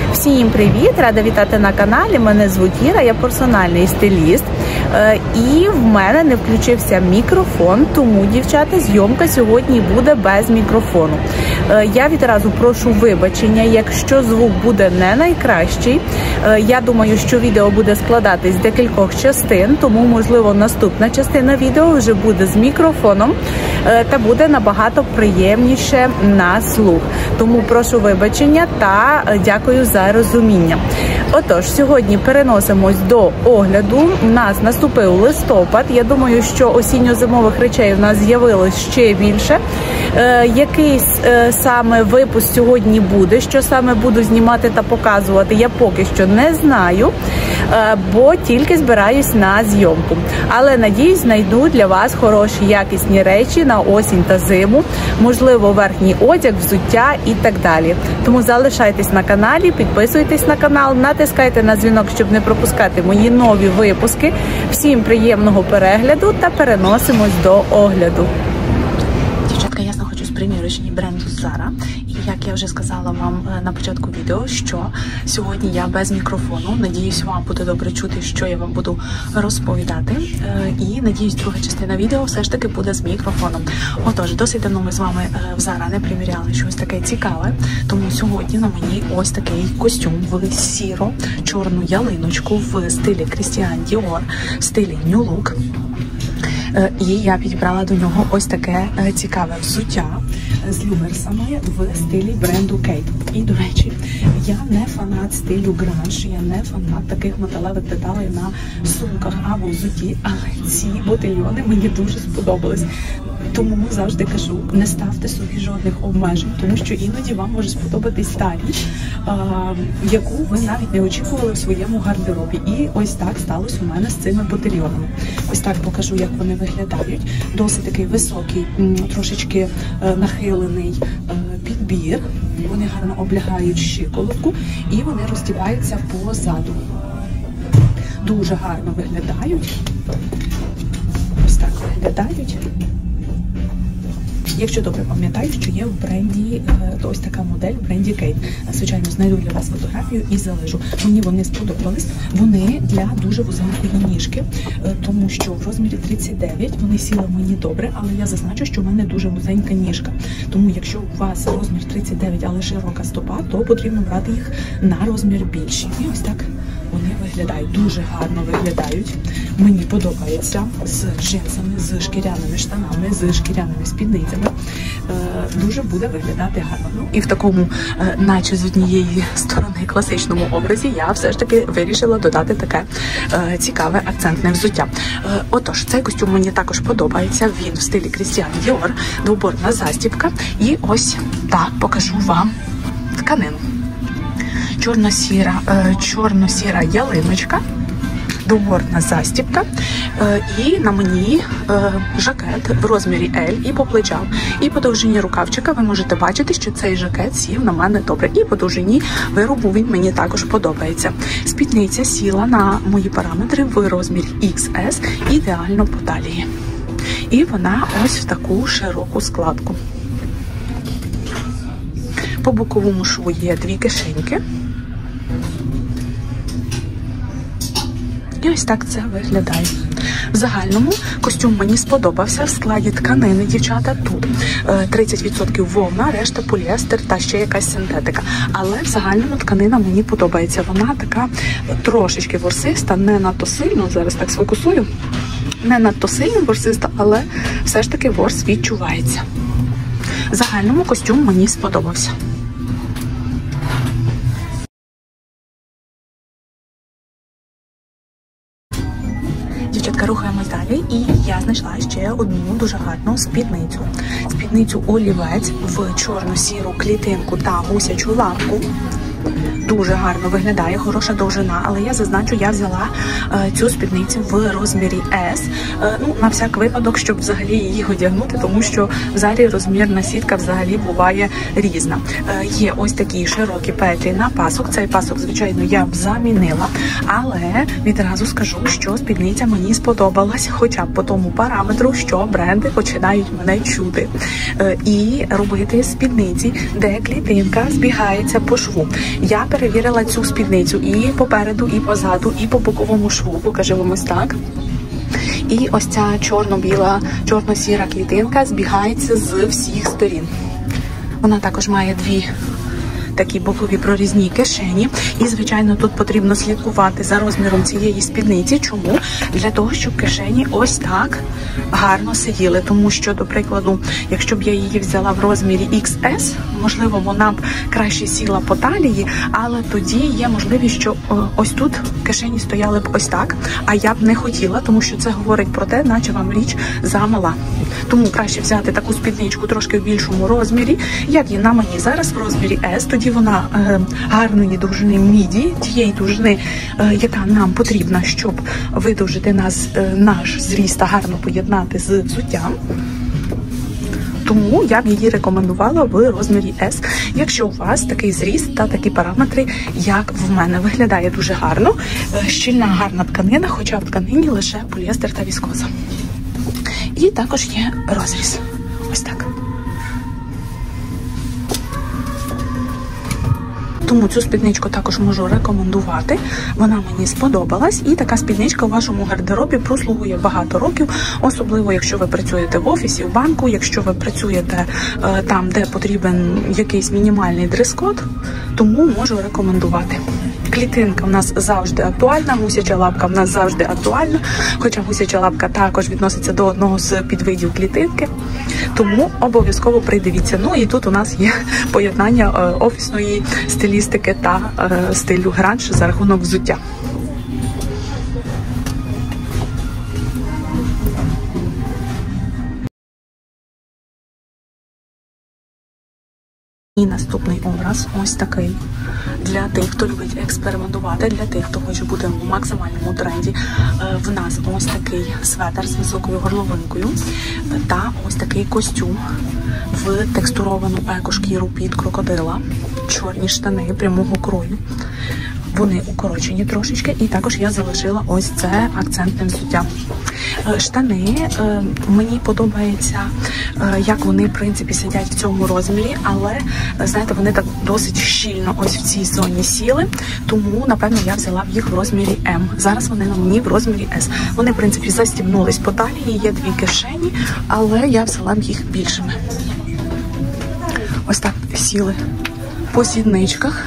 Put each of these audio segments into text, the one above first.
Всім привіт! Рада вітати на каналі. Мене звуть Іра, я персональний стиліст. І в мене не включився мікрофон, тому, дівчата, зйомка сьогодні буде без мікрофону. Я відразу прошу вибачення, якщо звук буде не найкращий. Я думаю, що відео буде складатись з декількох частин, тому, можливо, наступна частина відео вже буде з мікрофоном та буде набагато приємніше на слух. Тому прошу вибачення та дякую за розуміння. Отож, сьогодні переносимось до огляду. У нас наступив листопад. Я думаю, що осінньо-зимових речей у нас з'явилось ще більше. Якийсь саме випуск сьогодні буде, що саме буду знімати та показувати, я поки що не знаю, бо тільки збираюсь на зйомку. Але, надіюсь, знайду для вас хороші, якісні речі на осінь та зиму, можливо, верхній одяг, взуття і так далі. Тому залишайтесь на каналі, підписуйтесь на канал, натискайте на дзвінок, щоб не пропускати мої нові випуски. Всім приємного перегляду та переносимось до огляду. Дівчатка, я знаходжусь в примірочній бренду Zara. І як я вже сказала вам на початку відео, що сьогодні я без мікрофону. Надіюсь, вам буде добре чути, що я вам буду розповідати. І надіюсь, друга частина відео все ж таки буде з мікрофоном. Отож, досить давно ми з вами в Zara не приміряли щось таке цікаве. Тому сьогодні на мені ось такий костюм в сіро-чорну ялиночку в стилі Christian Dior, в стилі New Look. І я підібрала до нього ось таке цікаве взуття з люмерсами в стилі бренду Кейт. І, до речі, я не фанат стилю гранж, я не фанат таких металевих деталей на сумках або взутті, але ці ботильйони мені дуже сподобались. Тому завжди кажу, не ставте собі жодних обмежень, тому що іноді вам може сподобатись та річ, яку ви навіть не очікували в своєму гардеробі. І ось так сталося у мене з цими ботильйонами. Ось так покажу, як вони виглядають. Досить такий високий, трошечки нахилений підбір. Вони гарно облягають щиколотку і вони розтібаються позаду. Дуже гарно виглядають. Ось так виглядають. Якщо добре пам'ятаю, що є в бренді, ось така модель в бренді Кейт. Звичайно, знайду для вас фотографію і залежу. Мені вони сподобались. Вони для дуже вузенької ніжки, тому що в розмірі 39 вони сіли мені добре, але я зазначу, що в мене дуже вузенька ніжка. Тому якщо у вас розмір 39, але широка стопа, то потрібно брати їх на розмір більший. І ось так вони виглядають, дуже гарно виглядають. Мені подобається з джинсами, з шкіряними штанами, з шкіряними спідницями. Дуже буде виглядати гарно. Ну, і в такому, наче з однієї сторони, класичному образі, я все ж таки вирішила додати таке цікаве акцентне взуття. Отож, цей костюм мені також подобається. Він в стилі Christian Dior, двоборна застібка. І ось так покажу вам тканину. Чорно-сіра ялиночка, двоборна застібка, і на мені жакет в розмірі L і по плечам. І по довжині рукавчика ви можете бачити, що цей жакет сів на мене добре. І по довжині виробу він мені також подобається. Спідниця сіла на мої параметри в розмірі XS, ідеально по талії. І вона ось в таку широку складку. По боковому шву є дві кишеньки. І ось так це виглядає. В загальному костюм мені сподобався в складі тканини, дівчата, тут 30% вовна, решта поліестер та ще якась синтетика. Але в загальному тканина мені подобається. Вона така трошечки ворсиста, не надто сильно, зараз так сфокусую, не надто сильно ворсиста, але все ж таки ворс відчувається. В загальному костюм мені сподобався. Дівчатка, рухаємось далі, і я знайшла ще одну дуже гарну спідницю. Спідницю олівець в чорно-сіру клітинку та гусячу лапку. Дуже гарно виглядає, хороша довжина, але я зазначу, я взяла цю спідницю в розмірі S, ну, на всяк випадок, щоб взагалі її одягнути, тому що в Зарі розмірна сітка взагалі буває різна. Є ось такі широкі петлі на пасок, цей пасок, звичайно, я замінила, але відразу скажу, що спідниця мені сподобалась, хоча б по тому параметру, що бренди починають мене чути. І робити спідниці, де клітинка збігається по шву. Я перевірила цю спідницю і попереду, і позаду, і по боковому шву. Покажу вам ось так. І ось ця чорно-біла, чорно-сіра клітинка збігається з всіх сторін. Вона також має дві такі бокові прорізні кишені. І, звичайно, тут потрібно слідкувати за розміром цієї спідниці. Чому? Для того, щоб кишені ось так гарно сиділи. Тому що, до прикладу, якщо б я її взяла в розмірі XS, можливо, вона б краще сіла по талії, але тоді є можливість, що ось тут кишені стояли б ось так, а я б не хотіла, тому що це говорить про те, наче вам річ замала. Тому краще взяти таку спідничку трошки в більшому розмірі, як і на мені зараз в розмірі S, тоді вона гарної довжини міді, тієї довжини, яка нам потрібна, щоб видовжити наш зріст та гарно поєднати з взуттям. Тому я б її рекомендувала в розмірі S, якщо у вас такий зріст та такі параметри, як в мене. Виглядає дуже гарно, щільна гарна тканина, хоча в тканині лише поліестер та віскоза. І також є розріз. Ось так. Тому цю спідничку також можу рекомендувати. Вона мені сподобалась. І така спідничка у вашому гардеробі прослугує багато років. Особливо, якщо ви працюєте в офісі, в банку, якщо ви працюєте там, де потрібен якийсь мінімальний дрес-код. Тому можу рекомендувати. Клітинка в нас завжди актуальна, гусяча лапка в нас завжди актуальна, хоча гусяча лапка також відноситься до одного з підвидів клітинки, тому обов'язково придивіться. Ну і тут у нас є поєднання офісної стилістики та стилю гранж за рахунок взуття. І наступний образ ось такий. Для тих, хто любить експериментувати, для тих, хто хоче бути в максимальному тренді. В нас ось такий светр з високою горловинкою та ось такий костюм в текстуровану екошкіру під крокодила. Чорні штани прямого крою. Вони укорочені трошечки, і також я залишила ось це акцентним взуттям. Штани, мені подобається, як вони, в принципі, сидять в цьому розмірі, але, знаєте, вони так досить щільно ось в цій зоні сіли, тому, напевно, я взяла б їх в розмірі М. Зараз вони на мені в розмірі S. Вони, в принципі, застібнулись по талії, є дві кишені, але я взяла б їх більшими. Ось так сіли по сідничках.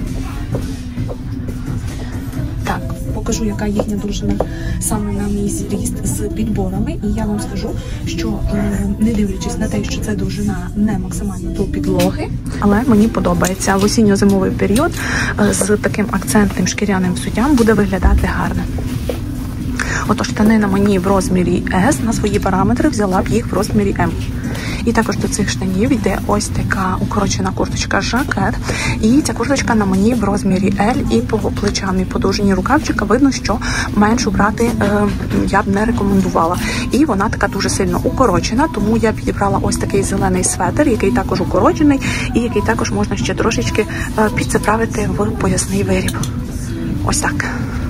Покажу, яка їхня довжина саме на мій зріст з підборами. І я вам скажу, що не дивлячись на те, що це довжина не максимально до підлоги, але мені подобається. В осінньо-зимовий період з таким акцентним шкіряним взуттям буде виглядати гарно. Отож, штани на мені в розмірі S, на свої параметри взяла б їх в розмірі M. І також до цих штанів йде ось така укорочена курточка жакет. І ця курточка на мені в розмірі L, і по плечам, і по довжині рукавчика видно, що меншу брати я б не рекомендувала. І вона така дуже сильно укорочена, тому я підібрала ось такий зелений светр, який також укорочений, і який також можна ще трошечки підзаправити в поясний виріб. Ось так.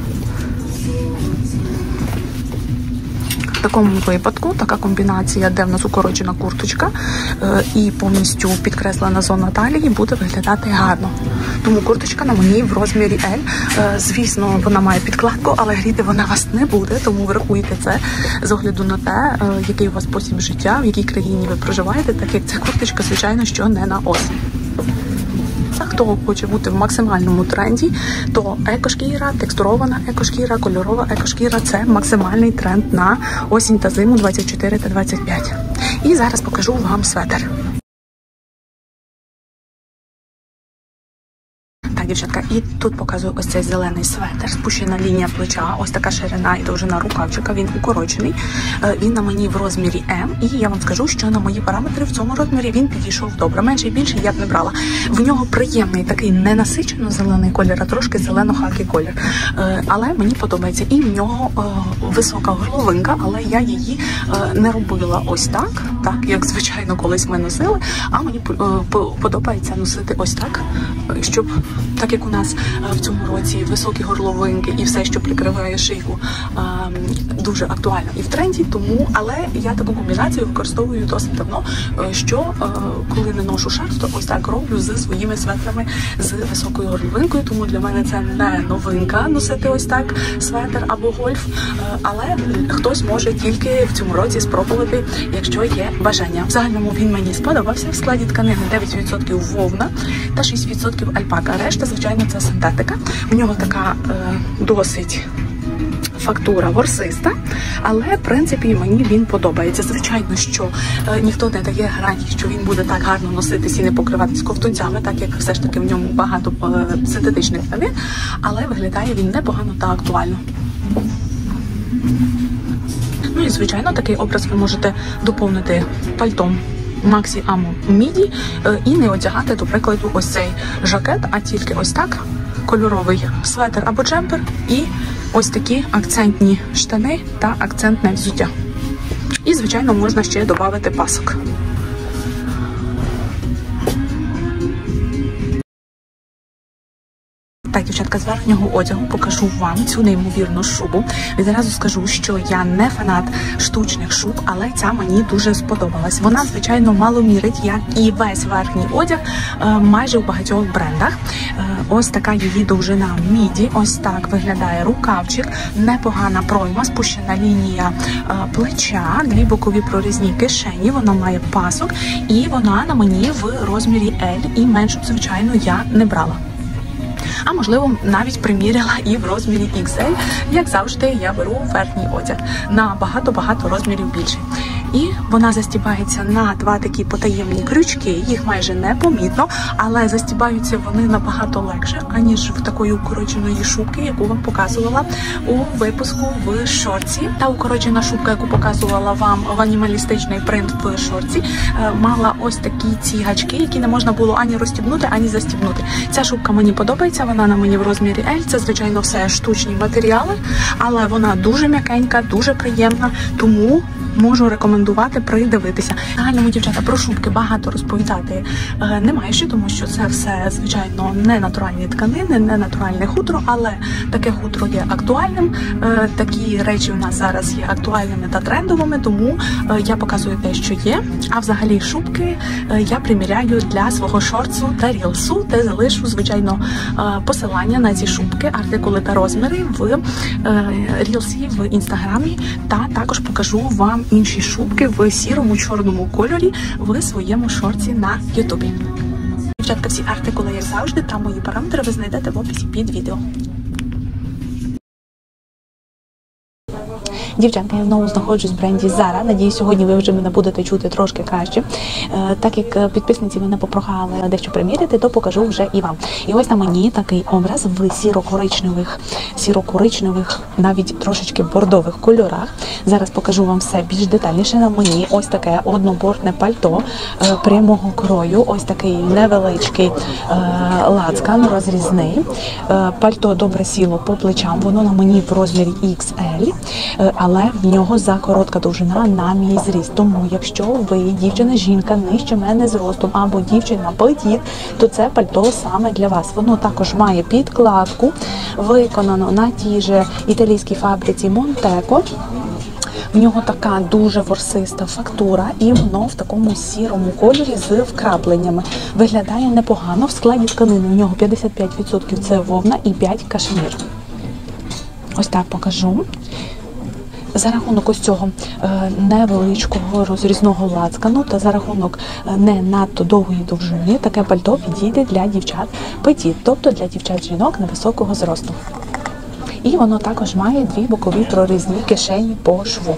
В такому випадку така комбінація, де в нас укорочена курточка і повністю підкреслена зона талії, буде виглядати гарно. Тому курточка на мені в розмірі L. Звісно, вона має підкладку, але гріти вона вас не буде, тому врахуйте це з огляду на те, який у вас спосіб життя, в якій країні ви проживаєте, так як ця курточка, звичайно, що не на осінь. Хто хоче бути в максимальному тренді, то екошкіра, текстурована екошкіра, кольорова екошкіра – це максимальний тренд на осінь та зиму 24 та 25. І зараз покажу вам светр. Так, дівчатка, і тут показую ось цей зелений светр, спущена лінія плеча, ось така ширина і довжина рукавчика, він укорочений, він на мені в розмірі М, і я вам скажу, що на мої параметри в цьому розмірі він підійшов добре, менше і більше я б не брала. В нього приємний такий не насичено зелений колір, а трошки зелено-хакі колір, але мені подобається. І в нього висока горловинка, але я її не робила ось так, як звичайно колись ми носили, а мені подобається носити ось так, щоб так як у нас в цьому році високі горловинки і все, що прикриває шийку, дуже актуально і в тренді, тому, але я таку комбінацію використовую досить давно, що коли не ношу шарф, то ось так роблю з своїми светрами з високою горловинкою, тому для мене це не новинка носити ось так светр або гольф, але хтось може тільки в цьому році спробувати, якщо є бажання. В загальному він мені сподобався. В складі тканини 9% вовна та 6% альпака. Решта, звичайно, це синтетика. У нього така досить фактура ворсиста, але, в принципі, мені він подобається. Звичайно, що ніхто не дає гарантії, що він буде так гарно носитись і не покриватись ковтунцями, так як все ж таки в ньому багато синтетичних тканин, але виглядає він непогано та актуально. Ну і, звичайно, такий образ ви можете доповнити пальтом Maxi Amo Midi і не одягати, до прикладу, ось цей жакет, а тільки ось так кольоровий светр або джемпер і ось такі акцентні штани та акцентне взуття. І, звичайно, можна ще додати пасок. Так, дівчатка, з верхнього одягу покажу вам цю неймовірну шубу. Відразу скажу, що я не фанат штучних шуб, але ця мені дуже сподобалась. Вона, звичайно, мало мірить, як і весь верхній одяг, майже у багатьох брендах. Ось така її довжина міді, ось так виглядає рукавчик, непогана пройма, спущена лінія плеча, дві бокові прорізні кишені, вона має пасок і вона на мені в розмірі L, і меншу, звичайно, я не брала. А можливо, навіть приміряла і в розмірі XL. Як завжди, я беру верхній одяг на багато-багато розмірів більше. І вона застібається на два такі потаємні крючки, їх майже не помітно, але застібаються вони набагато легше, аніж в такої укороченої шубки, яку вам показувала у випуску в шорці. Та укорочена шубка, яку показувала вам в анімалістичний принт в шорці, мала ось такі ці гачки, які не можна було ані розстібнути, ані застібнути. Ця шубка мені подобається, вона на мені в розмірі L, це, звичайно, все штучні матеріали, але вона дуже м'якенька, дуже приємна, тому можу рекомендувати придивитися. В загальному, дівчата, про шубки багато розповідати немає ще, тому що це все, звичайно, не натуральні тканини, не натуральне хутро, але таке хутро є актуальним. Такі речі у нас зараз є актуальними та трендовими, тому я показую те, що є. А взагалі шубки я приміряю для свого шортсу та рілсу, де залишу, звичайно, посилання на ці шубки, артикули та розміри в рілсі, в інстаграмі, та також покажу вам інші шубки в сірому чорному кольорі в своєму шорті на ютубі. Дівчатка, всі артикули, як завжди, та мої параметри ви знайдете в описі під відео. Дівчатка, я знову знаходжусь в бренді Zara. Надіюсь, сьогодні ви вже мене будете чути трошки краще. Так як підписниці мене попрохали дещо приміряти, то покажу вже і вам. І ось на мені такий образ в сіро-коричневих, навіть трошечки бордових кольорах. Зараз покажу вам все більш детальніше. На мені ось таке однобортне пальто прямого крою, ось такий невеличкий лацкан розрізний. Пальто добре сіло по плечам, воно на мені в розмірі XL. Але в нього закоротка довжина на мій зріст. Тому, якщо ви дівчина, жінка нижче мене зростом або дівчина петіт, то це пальто саме для вас. Воно також має підкладку, виконано на тій же італійській фабриці Монтеко. В нього така дуже ворсиста фактура і воно в такому сірому кольорі з вкрапленнями. Виглядає непогано. В складі тканини в нього 55% це вовна і 5% кашмір. Ось так покажу. За рахунок ось цього невеличкого розрізного лацкану та за рахунок не надто довгої довжини таке пальто підійде для дівчат петіт, тобто для дівчат-жінок невисокого зросту. І воно також має дві бокові прорізні кишені по шву.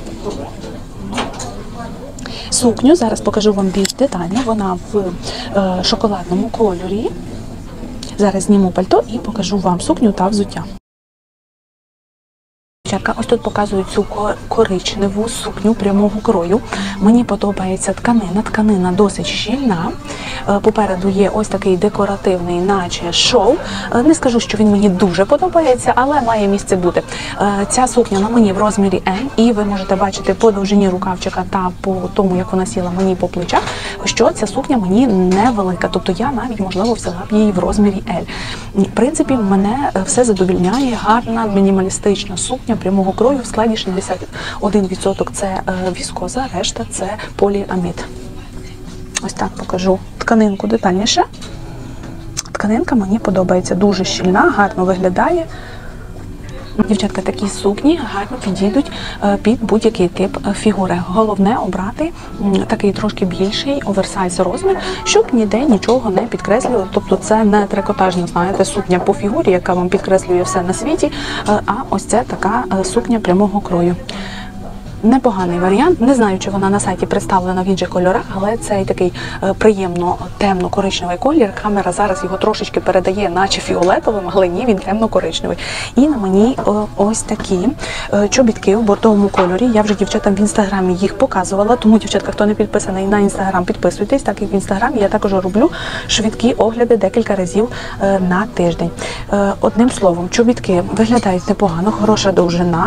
Сукню зараз покажу вам більш детально, вона в шоколадному кольорі. Зараз зніму пальто і покажу вам сукню та взуття. Ось тут показують цю коричневу сукню прямого крою. Мені подобається тканина. Тканина досить щільна. Попереду є ось такий декоративний, наче шов. Не скажу, що він мені дуже подобається, але має місце бути. Ця сукня на мені в розмірі L, і ви можете бачити по довжині рукавчика та по тому, як вона сіла мені по плечах, що ця сукня мені невелика. Тобто я навіть, можливо, взяла б її в розмірі L. В принципі, мене все задовільняє. Гарна, мінімалістична сукня прямого крою в складі 61% це віскоза, решта це поліамід. Ось так покажу тканинку детальніше. Тканинка мені подобається, дуже щільна, гарно виглядає. Дівчатка, такі сукні гарно підійдуть під будь-який тип фігури. Головне обрати такий трошки більший оверсайз розмір, щоб ніде нічого не підкреслювати. Тобто це не трикотажна, знаєте, сукня по фігурі, яка вам підкреслює все на світі, а ось це така сукня прямого крою. Непоганий варіант. Не знаю, чи вона на сайті представлена в інших кольорах, але цей такий приємно темно-коричневий колір. Камера зараз його трошечки передає, наче фіолетовим, але ні, він темно-коричневий. І на мені ось такі чобітки в бордовому кольорі. Я вже дівчатам в інстаграмі їх показувала, тому, дівчатка, хто не підписаний на інстаграм, підписуйтесь, так як в інстаграмі я також роблю швидкі огляди декілька разів на тиждень. Одним словом, чобітки виглядають непогано, хороша довжина.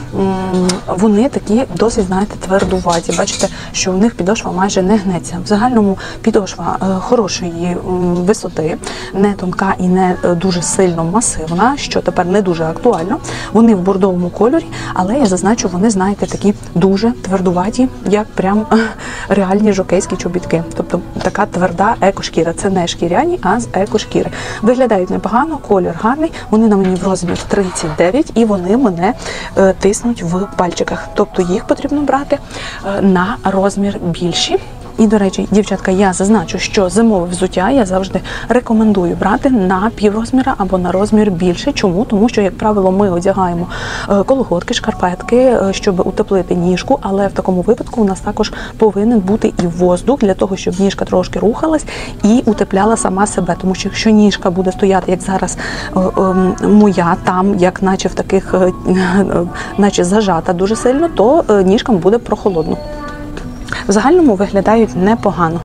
Вони такі досить, знаєте, твердуваті. Бачите, що у них підошва майже не гнеться. В загальному підошва хорошої висоти, не тонка і не дуже сильно масивна, що тепер не дуже актуально. Вони в бордовому кольорі, але я зазначу, вони, знаєте, такі дуже твердуваті, як прям реальні жокейські чобітки. Тобто така тверда екошкіра. Це не шкіряні, а з екошкіри. Виглядають непогано, колір гарний. Вони на мені в розмір 39 і вони мене тиснуть в пальчиках. Тобто їх потрібно брати на розмір більші. І, до речі, дівчатка, я зазначу, що зимове взуття я завжди рекомендую брати на піврозміра або на розмір більше. Чому? Тому що, як правило, ми одягаємо колготки, шкарпетки, щоб утеплити ніжку, але в такому випадку у нас також повинен бути і воздух для того, щоб ніжка трошки рухалась і утепляла сама себе. Тому що якщо ніжка буде стояти, як зараз моя, там, як наче в таких, наче зажата дуже сильно, то ніжкам буде прохолодно. В загальному виглядають непогано.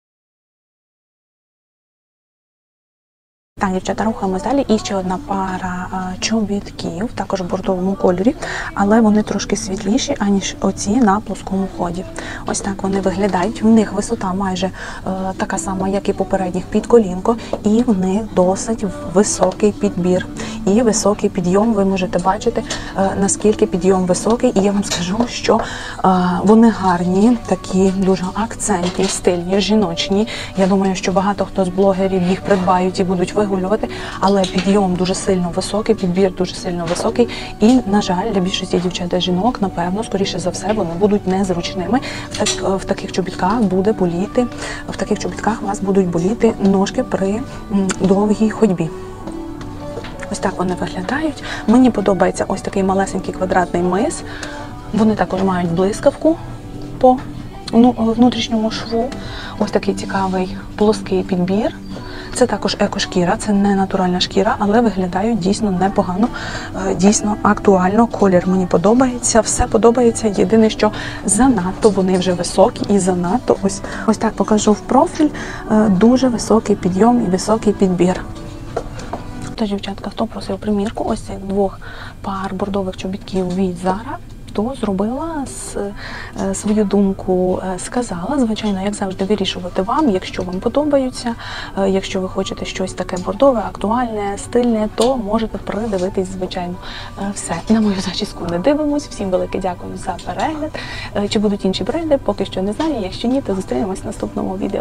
Так, дівчата, рухаємось далі. І ще одна пара чобітків, також в бордовому кольорі, але вони трошки світліші, аніж оці на плоскому ході. Ось так вони виглядають. В них висота майже така сама, як і попередніх, під колінко, і в них досить високий підбір. І високий підйом, ви можете бачити, наскільки підйом високий. І я вам скажу, що вони гарні, такі дуже акцентні, стильні, жіночні. Я думаю, що багато хто з блогерів їх придбають і будуть вигулювати, але підйом дуже сильно високий, підбір дуже сильно високий. І, на жаль, для більшості дівчат та жінок, напевно, скоріше за все, вони будуть незручними. В таких чобітках буде боліти, в таких чобітках у вас будуть боліти ножки при довгій ходьбі. Ось так вони виглядають. Мені подобається ось такий малесенький квадратний мис. Вони також мають блискавку по внутрішньому шву. Ось такий цікавий плоский підбір. Це також екошкіра, це не натуральна шкіра, але виглядають дійсно непогано, дійсно актуально. Колір мені подобається, все подобається. Єдине, що занадто вони вже високі і занадто, ось так покажу в профіль, дуже високий підйом і високий підбір. Тож, дівчатка, хто просив примірку ось цих двох пар бордових чобітків від Zara, то зробила, свою думку сказала. Звичайно, як завжди, вирішувати вам, якщо вам подобаються, якщо ви хочете щось таке бордове, актуальне, стильне, то можете придивитись, звичайно, все. На мою зачіску не дивимось. Всім велике дякую за перегляд. Чи будуть інші бренди, поки що не знаю. Якщо ні, то зустрінемось в наступному відео.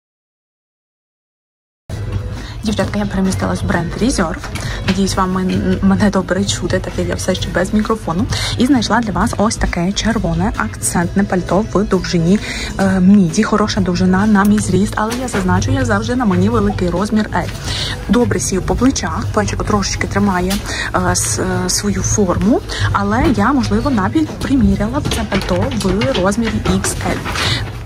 Дівчатка, я перемістилась в бренд Reserve. Надіюсь, вам мене добре чути, так як я все ще без мікрофону. І знайшла для вас ось таке червоне акцентне пальто в довжині міді. Хороша довжина на мій зріст, але я зазначу, як завжди, на мені великий розмір L. Добре сів по плечах, плечико трошечки тримає свою форму, але я, можливо, навіть приміряла б це пальто в розмірі XL.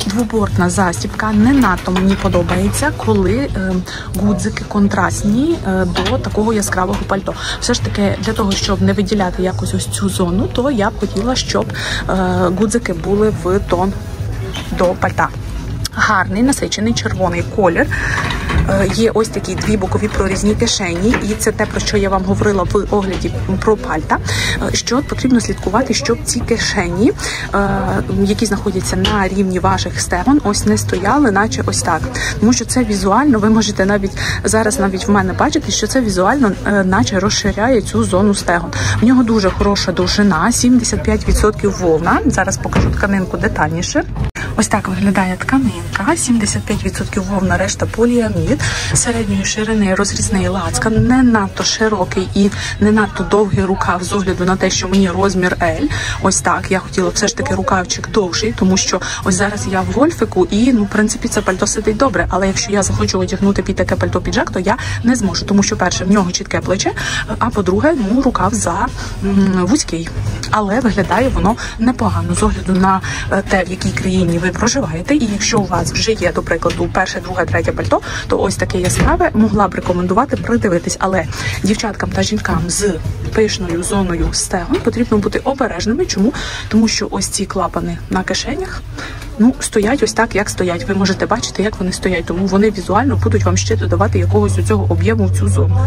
двобортна застібка. Не надто мені подобається, коли гудзики контрастні до такого яскравого пальто. Все ж таки, для того, щоб не виділяти якось ось цю зону, то я б хотіла, щоб гудзики були в тон до пальта. Гарний насичений червоний колір. Є ось такі дві бокові прорізні кишені, і це те, про що я вам говорила в огляді про пальта, що потрібно слідкувати, щоб ці кишені, які знаходяться на рівні ваших стегон, ось не стояли, наче ось так. Тому що це візуально, ви можете зараз в мене бачити, що це візуально наче розширяє цю зону стегон. В нього дуже хороша довжина, 75% вовна. Зараз покажу тканинку детальніше. Ось так виглядає тканинка, 75% вовна, решта поліамід, середньої ширини розрізний лацкан, не надто широкий і не надто довгий рукав з огляду на те, що мені розмір L. Ось так, я хотіла все ж таки рукавчик довший, тому що ось зараз я в гольфику і, в принципі, це пальто сидить добре, але якщо я захочу одягнути під таке пальто-піджак, то я не зможу, тому що, перше, в нього чітке плече, а по-друге, рукав вузький. Але виглядає воно непогано з огляду на те, в якій країні ви проживаєте, і якщо у вас вже є, до прикладу, перше, друге, третє пальто, то ось таке яскраве могла б рекомендувати придивитись. Але дівчаткам та жінкам з пишною зоною стегон потрібно бути обережними. Чому? Тому що ось ці клапани на кишенях, стоять ось так, як стоять. Ви можете бачити, як вони стоять, тому вони візуально будуть вам ще додавати якогось у цього об'єму в цю зону.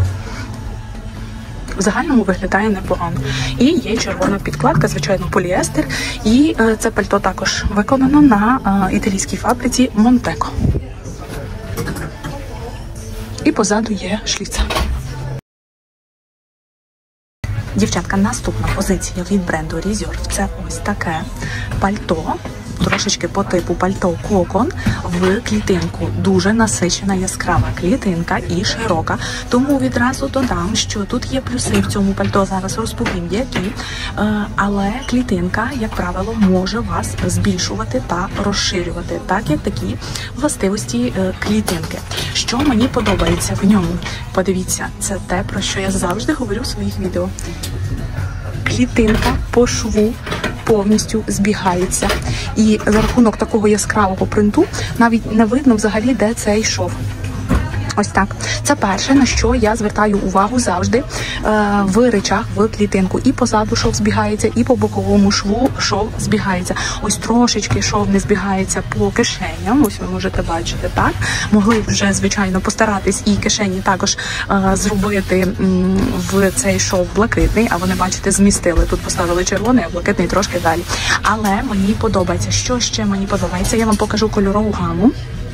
В загальному виглядає непогано. І є червона підкладка, звичайно, поліестер. І це пальто також виконано на італійській фабриці Монтеко. І позаду є шліця. Дівчатка, наступна позиція від бренду Reserve. Це ось таке пальто. Трошечки по типу пальто кокон в клітинку. Дуже насичена яскрава клітинка і широка. Тому відразу додам, що тут є плюси в цьому пальто, зараз розповім які. Але клітинка, як правило, може вас збільшувати та розширювати, так як такі властивості клітинки. Що мені подобається в ньому? Подивіться, це те, про що я завжди говорю в своїх відео. Клітинка по шву повністю збігається. І за рахунок такого яскравого принту навіть не видно взагалі, де цей шов. Ось так. Це перше, на що я звертаю увагу завжди в речах в клітинку. І позаду шов збігається, і по боковому шву шов збігається. Ось трошечки шов не збігається по кишеням. Ось ви можете бачити, так. Могли вже, звичайно, постаратись і кишені також зробити в цей шов блакитний, а вони, бачите, змістили. Тут поставили червоний, а блакитний трошки далі. Але мені подобається. Що ще мені подобається? Я вам покажу кольорову гаму.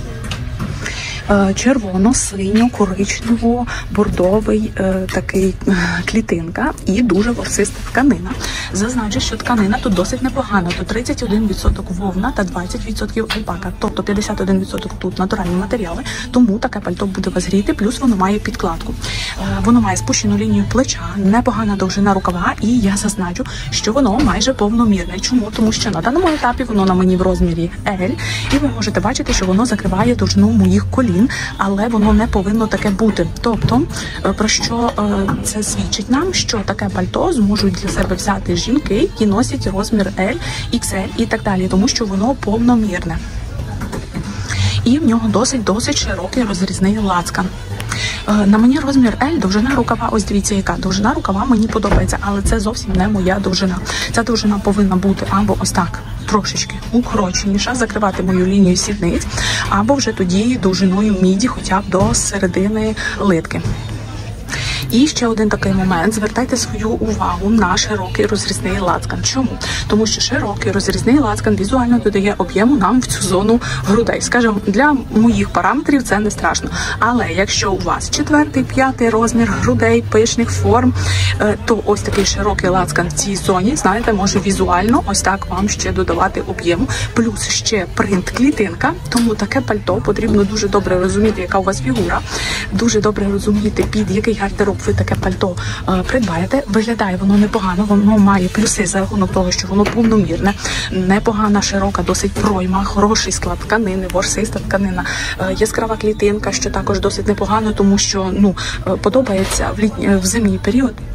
Червоно, синьо, коричнево, бордовий такий клітинка і дуже ворсиста тканина. Зазначу, що тканина тут досить непогана. Тут 31% вовна та 20% альпака. Тобто 51% тут натуральні матеріали. Тому таке пальто буде вас гріти, плюс воно має підкладку. Воно має спущену лінію плеча, непогана довжина рукава, і я зазначу, що воно майже повномірне. Чому? Тому що на даному етапі воно на мені в розмірі L, і ви можете бачити, що воно закриває довжину моїх колін. Але воно не повинно таке бути. Тобто, про що це свідчить нам, що таке пальто зможуть для себе взяти жінки, які носять розмір L, XL і так далі, тому що воно повномірне. І в нього досить широкий розрізний лацкан. На мені розмір L, довжина рукава, ось дивіться яка, довжина рукава мені подобається, але це зовсім не моя довжина. Ця довжина повинна бути або ось так, трошечки укороченіша, закривати мою лінію сідниць, або вже тоді довжиною міді хоча б до середини литки. І ще один такий момент. Звертайте свою увагу на широкий розрізний лацкан. Чому? Тому що широкий розрізний лацкан візуально додає об'єму нам в цю зону грудей. Скажімо, для моїх параметрів це не страшно. Але якщо у вас 4-5 розмір грудей, пишних форм, то ось такий широкий лацкан в цій зоні, знаєте, може візуально ось так вам ще додавати об'єму. Плюс ще принт клітинка. Тому таке пальто потрібно дуже добре розуміти, яка у вас фігура. Дуже добре розуміти, під який гардероб ви таке пальто придбаєте. Виглядає воно непогано, воно має плюси за рахунок того, що воно повномірне, непогана, широка, досить пройма, хороший склад тканини, ворсиста тканина, яскрава клітинка, що також досить непогано, тому що подобається в зимній період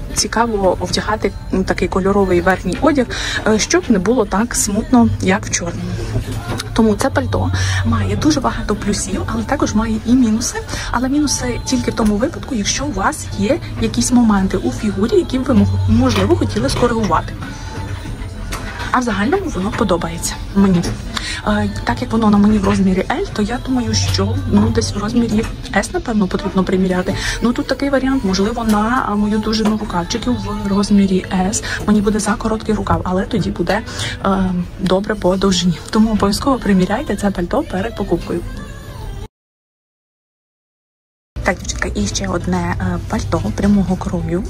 цікаво вдягати такий кольоровий верхній одяг, щоб не було так смутно, як в чорному. Тому це пальто має дуже багато плюсів, але також має і мінуси. Але мінуси тільки в тому випадку, якщо у вас є якісь моменти у фігурі, які ви, можливо, хотіли скоригувати. А в загальному воно подобається мені. Так як воно на мені в розмірі L, то я думаю, що десь в розмірі S, напевно, потрібно приміряти. Тут такий варіант, можливо, на мою довжину рукавчиків в розмірі S мені буде за короткий рукав, але тоді буде добре по довжині. Тому обов'язково приміряйте це пальто перед покупкою. Так, дівчатка, і ще одне пальто прямого крою.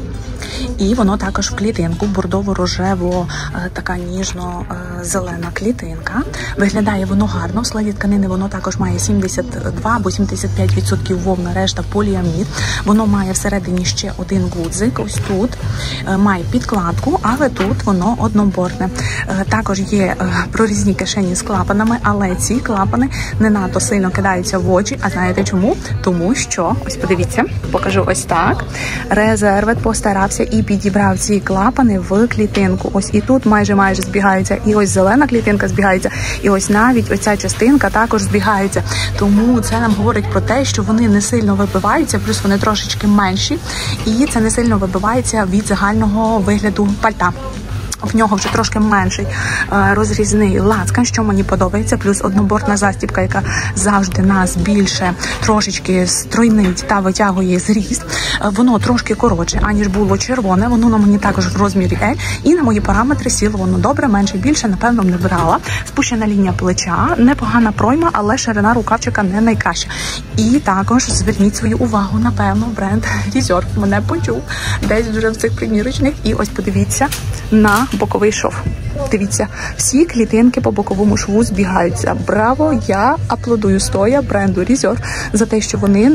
І воно також в клітинку, бордово-рожево, така ніжно-зелена клітинка. Виглядає воно гарно, в складі тканини воно також має 72 або 75% вовна, решта поліамід. Воно має всередині ще один гудзик, ось тут. Має підкладку, але тут воно однобортне. Також є прорізні кишені з клапанами, але ці клапани не надто сильно кидаються в очі. А знаєте чому? Тому що, ось подивіться, покажу ось так. Резервет постарався і підібрав ці клапани в клітинку. Ось і тут майже збігаються, і ось зелена клітинка збігається, і ось навіть оця частинка також збігається. Тому це нам говорить про те, що вони не сильно вибиваються, плюс вони трошечки менші, і це не сильно вибивається від загального вигляду пальта. В нього вже трошки менший розрізний лацкан, що мені подобається, плюс однобортна застібка, яка завжди нас більше трошечки стройнить та витягує зріст. Воно трошки коротше, аніж було червоне, воно на мені також в розмірі L, і на мої параметри сіло воно добре, менше, більше, напевно, не брала. Спущена лінія плеча, непогана пройма, але ширина рукавчика не найкраща. І також зверніть свою увагу, напевно, бренд Reserve мене почув десь вже в цих примірочних, і ось подивіться на боковий шов. Дивіться, всі клітинки по боковому шву збігаються. Браво! Я аплодую стоя бренду Reserve за те, що вони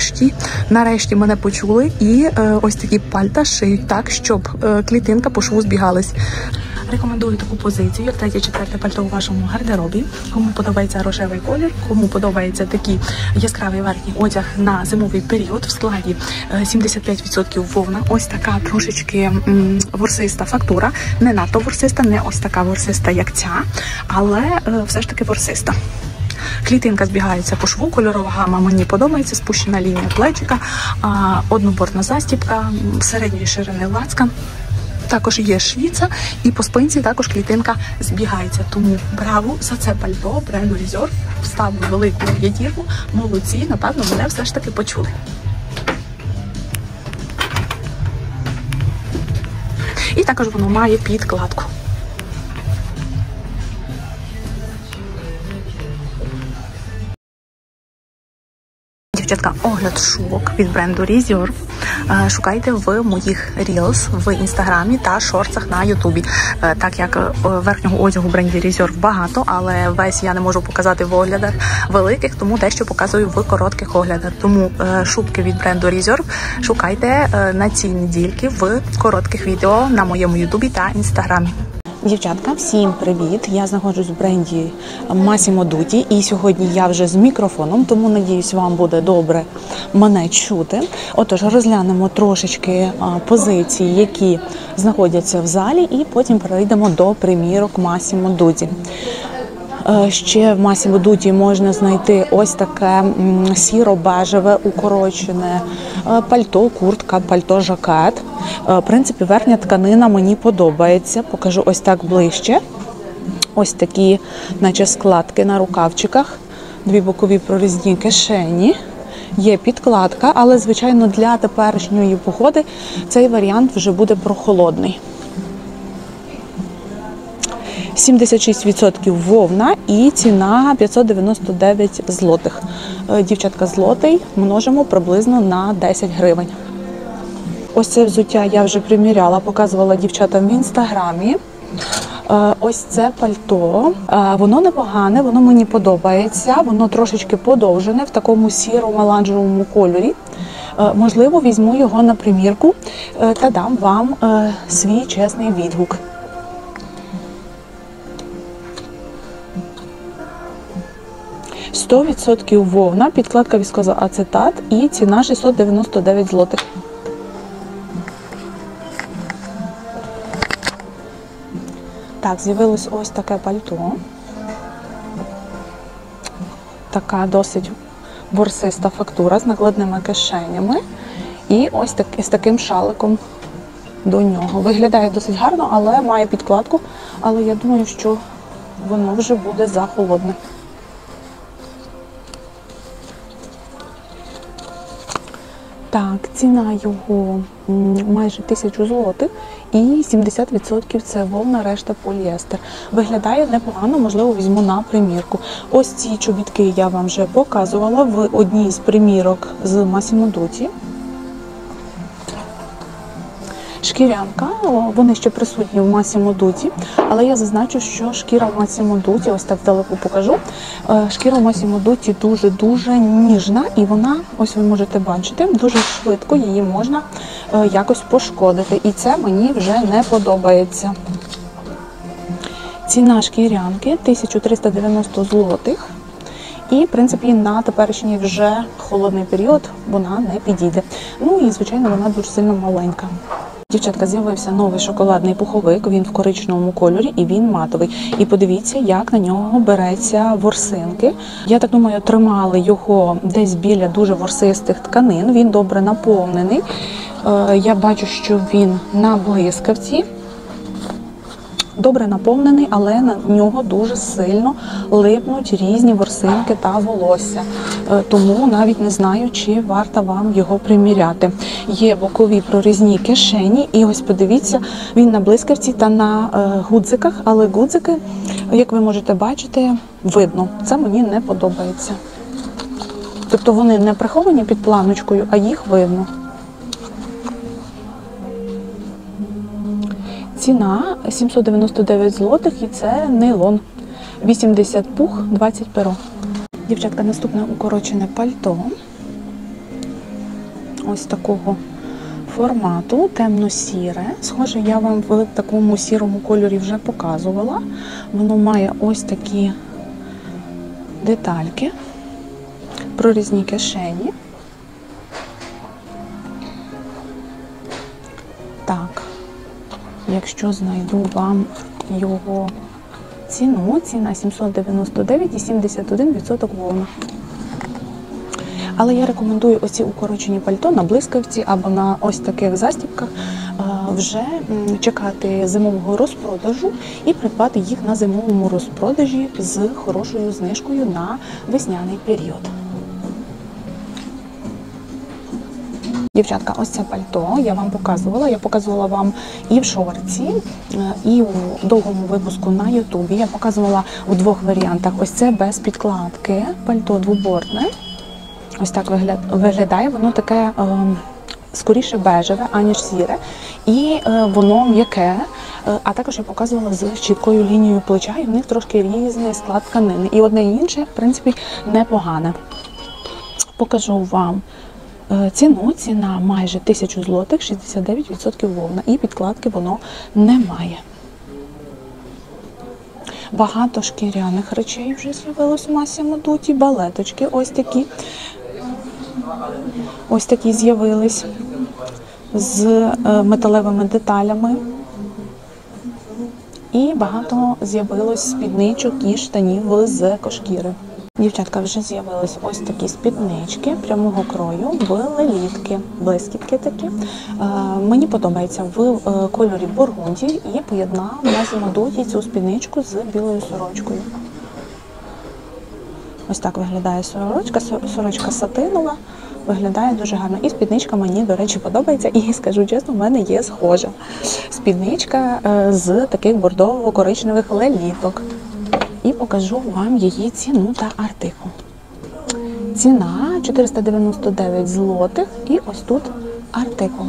нарешті мене почули і ось такі пальта шиють так, щоб клітинка по шву збігалась. Рекомендую таку позицію, як 3-4 пальто у вашому гардеробі. Кому подобається рожевий колір, кому подобається такий яскравий верхній одяг на зимовий період, в складі 75% вовна. Ось така трошечки ворсиста фактура. Не надто ворсиста, не ось така ворсиста, як ця, але все ж таки ворсиста. Клітинка збігається по шву, кольорова гама мені подобається, спущена лінія плечика, однобортна застібка, середньої ширини лацкан. Також є швіца, і по спинці також клітинка збігається. Тому браво за це пальто бренду Reserve. Ставлю велику п'ятірку. Молодці, напевно, мене все ж таки почули. І також воно має підкладку. Дівчатка, огляд шубок від бренду Reserve шукайте в моїх Reels в інстаграмі та шортсах на ютубі. Так як верхнього одягу в бренді Reserve багато, але весь я не можу показати в оглядах великих, тому дещо показую в коротких оглядах. Тому шубки від бренду Reserve шукайте на цій недільки в коротких відео на моєму ютубі та інстаграмі. Дівчатка, всім привіт! Я знаходжусь в бренді Massimo Dutti і сьогодні я вже з мікрофоном, тому, надіюсь, вам буде добре мене чути. Отож, розглянемо трошечки позиції, які знаходяться в залі, і потім перейдемо до примірок Massimo Dutti. Ще в Massimo Dutti можна знайти ось таке сіро-бежеве укорочене пальто, куртка, пальто-жакет. В принципі, верхня тканина мені подобається. Покажу ось так ближче. Ось такі, наче складки на рукавчиках, дві бокові прорізні кишені. Є підкладка, але, звичайно, для теперішньої погоди цей варіант вже буде прохолодний. 76% вовна і ціна 599 злотих. Дівчатка, злотий множимо приблизно на 10 гривень. Ось це взуття я вже приміряла, показувала дівчатам в інстаграмі. Ось це пальто. Воно непогане, воно мені подобається. Воно трошечки подовжене в такому сіро-меланжевому кольорі. Можливо, візьму його на примірку та дам вам свій чесний відгук. – 100% вовна, підкладка віскоза ацетат і ціна 699 злотих. Так, з'явилось ось таке пальто. Така досить борсиста фактура з накладними кишенями. І ось з таким шаликом до нього. Виглядає досить гарно, але має підкладку. Але я думаю, що воно вже буде захолодне. Так, ціна його майже 1000 злотих і 70% це вовна, решта поліестер. Виглядає непогано, можливо, візьму на примірку. Ось ці чобітки я вам вже показувала в одній з примірок з Massimo Dutti. Шкірянка, вони ще присутні в Massimo Dutti, але я зазначу, що шкіра в Massimo Dutti, ось так вдалеку покажу, шкіра в Massimo Dutti дуже-дуже ніжна, і вона, ось ви можете бачити, дуже швидко її можна якось пошкодити, і це мені вже не подобається. Ціна шкірянки 1390 злотих. І, в принципі, на теперішній вже холодний період вона не підійде. Ну і, звичайно, вона дуже сильно маленька. Дівчатка, з'явився новий шоколадний пуховик, він в коричневому кольорі і він матовий. І подивіться, як на нього береться ворсинки. Я так думаю, тримали його десь біля дуже ворсистих тканин, він добре наповнений. Я бачу, що він на блискавці. Добре наповнений, але на нього дуже сильно липнуть різні ворсинки та волосся. Тому навіть не знаю, чи варто вам його приміряти. Є бокові прорізні кишені, і ось подивіться, він на блискавці та на гудзиках, але гудзики, як ви можете бачити, видно. Це мені не подобається. Тобто вони не приховані під планочкою, а їх видно. Ціна 799 злотих і це нейлон. 80 пух, 20 перо. Дівчатка, наступне укорочене пальто. Ось такого формату, темно-сіре. Схоже, я вам в такому сірому кольорі вже показувала. Воно має ось такі детальки, прорізні кишені. Так. Якщо знайду вам його ціну, ціна 799 і 71% вовна. Але я рекомендую оці укорочені пальто на блискавці або на ось таких застібках вже чекати зимового розпродажу і придбати їх на зимовому розпродажі з хорошою знижкою на весняний період. Дівчатка, ось це пальто я вам показувала. Я показувала вам і в шорті, і у довгому випуску на ютубі. Я показувала у двох варіантах. Ось це без підкладки, пальто двобортне. Ось так виглядає. Воно таке скоріше бежеве, аніж сіре. І воно м'яке. А також я показувала з чіткою лінією плеча, і в них трошки різний склад тканини. І одне і інше, в принципі, непогане. Покажу вам ціну. Ціна майже 1000 злотих, 69% вовна. І підкладки воно не має. Багато шкіряних речей вже з'явилось в Massimo Dutti. Балеточки ось такі. Ось такі з'явились з металевими деталями. І багато з'явилось спідничок і штанів з екошкіри. Дівчатка, вже з'явились ось такі спіднички прямого крою в лелітки, блискітки такі. Мені подобається в кольорі бургунді і поєднав Massimo Dutti цю спідничку з білою сорочкою. Ось так виглядає сорочка, сорочка сатинова, виглядає дуже гарно. І спідничка мені, до речі, подобається, і скажу чесно, в мене є схожа спідничка з таких бордово-коричневих леліток. І покажу вам її ціну та артикул. Ціна 499 злотих і ось тут артикул.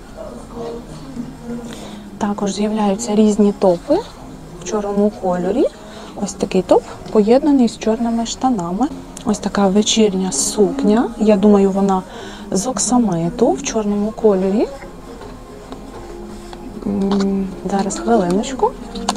Також з'являються різні топи в чорному кольорі. Ось такий топ поєднаний з чорними штанами. Ось така вечірня сукня. Я думаю, вона з оксамиту в чорному кольорі. Зараз хвилиночку.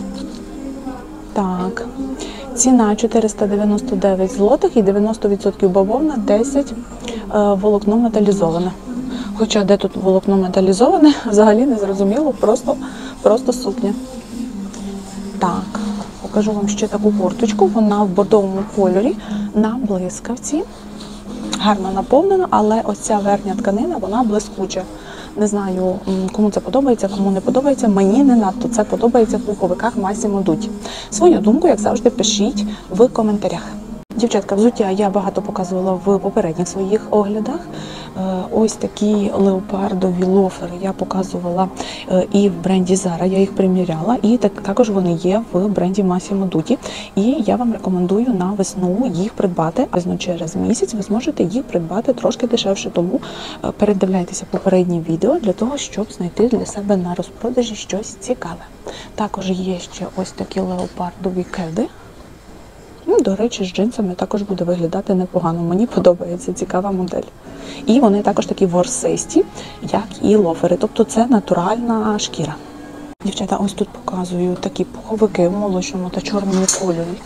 Так. Ціна 499 злотих і 90% бавовна, 10 волокно металізоване. Хоча де тут волокно металізоване, взагалі не зрозуміло, просто сукня. так, покажу вам ще таку курточку. Вона в бордовому кольорі на блискавці. Гарно наповнена, але ось ця верхня тканина, вона блискуча. Не знаю, кому це подобається, кому не подобається. Мені не надто це подобається в пуховиках Massimo Dutti. Свою думку, як завжди, пишіть в коментарях. Дівчатка, взуття я багато показувала в попередніх своїх оглядах. Ось такі леопардові лофери я показувала і в бренді Zara, я їх приміряла, і також вони є в бренді Massimo Dutti. І я вам рекомендую на весну їх придбати, а через місяць ви зможете їх придбати трошки дешевше, тому передивляйтеся попередні відео для того, щоб знайти для себе на розпродажі щось цікаве. Також є ще ось такі леопардові кеди. До речі, з джинсами також буде виглядати непогано. Мені подобається, цікава модель. І вони також такі ворсисті, як і лофери. Тобто це натуральна шкіра. Дівчата, ось тут показую такі пуховики в молочному та чорному кольорі.